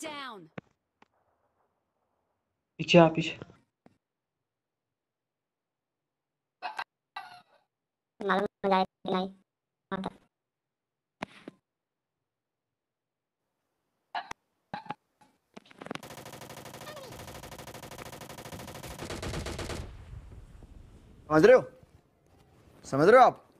down. पीछे आ पीछे। मालूम हो जाए कि नहीं वहाँ तक। समझ रहे हो आप?